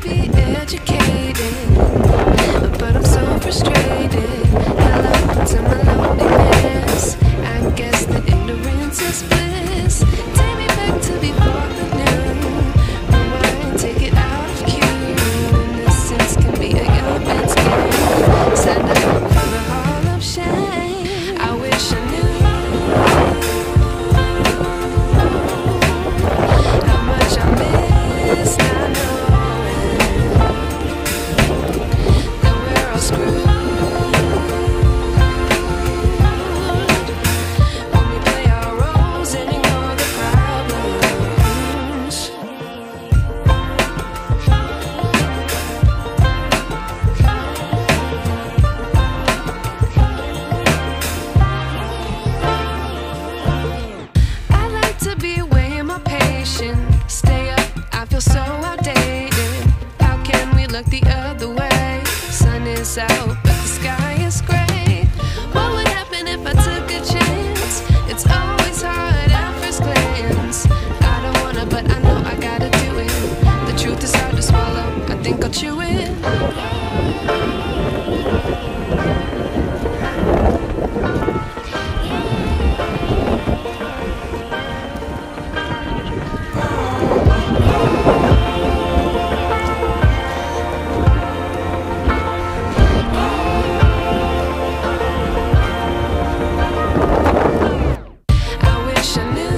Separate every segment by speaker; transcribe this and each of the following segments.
Speaker 1: be educated, but I'm so frustrated. Hello to my loneliness. I guess that ignorance is bliss. Take me back to before the new. Rewind, take it out of cue. Innocence can be a young man's game. Stand up for the hall of shame. I wish I knew how much I miss not knowing that we're all screwed. When we play our roles and ignore the problems. I like to be weighing my patience. Stay up, I feel so outdated. How can we look the other way? Sun is out, but the sky is gray. What would happen if I took a chance? It's always hard at first glance. I don't wanna, but I know I gotta do it. The truth is hard to swallow, I think I'll chew it. I wish I knew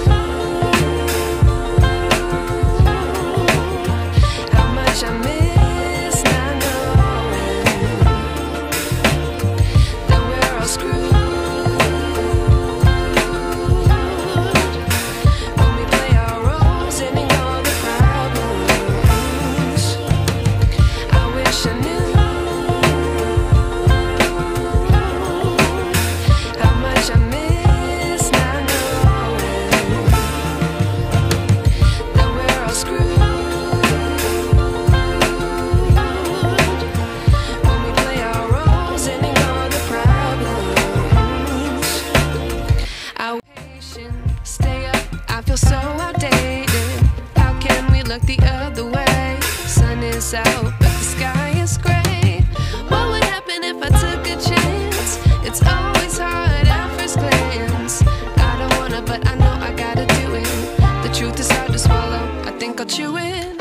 Speaker 1: how much I miss not knowing that we're all screwed. When we play our roles and ignore the problems. I wish I knew how much I miss not knowing that we're all screwed. When we play our roles and ignore the problems. Our patience, stay up, I feel so outdated. How can we look the other way? Sun is out, but the sky is gray. What would happen if I took a chance? It's always hard at first glance. I don't wanna, but I know I gotta do it. The truth is hard to swallow, I think I'll chew it.